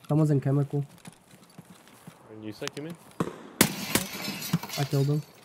Someone's in chemical. And you say, you mean? I killed him.